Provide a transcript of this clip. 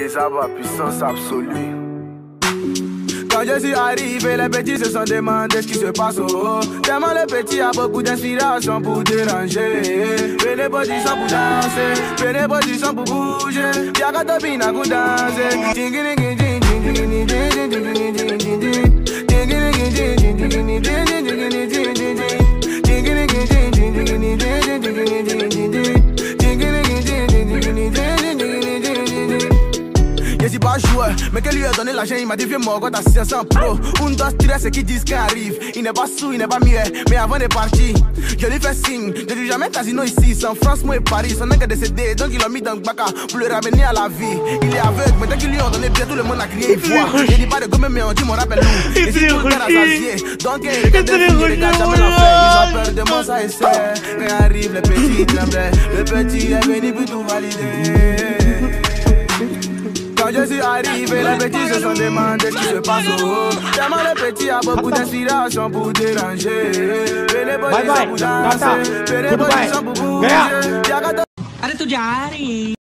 les abats, puissance absolue. Quand je suis arrivé, les petits se sont demandé ce qui se passe au haut. Tellement les petits a beaucoup d'inspiration pour déranger. Venez position pour danser, venez position pour bouger. Y'a qu'à topina pour danser. Je suis pas joueur, mais que lui a donné l'argent, il m'a dit viens moi quand t'as 500 pro. Un, deux, trois, c'est qui disent qu'il arrive. Il n'est pas sous, il n'est pas muet, mais avant de partir, je lui fais signe. Je dis jamais casino ici, c'est en France, moi et Paris. Son est décédé, donc il l'a mis dans le bac pour le ramener à la vie. Il est aveugle, mais dès qu'ils lui ont donné bien, tout le monde a crié, il voit. Il dit pas de gomme, mais on dit mon rappel nous. Et c'est tout le temps rassasié. Donc il regarde des filles, il regarde jamais l'enfer. Ils ont peur de moi, ça et c'est. Quand arrive le petit tremblait, le petit est venu pour tout valider. Quand je suis arrivé, les petits se sont demandé ce qui se passe au haut. Tellement les petits a beaucoup d'inspiration pour déranger. Venez position pour danser, venez position pour bouger. Ada tuh jari.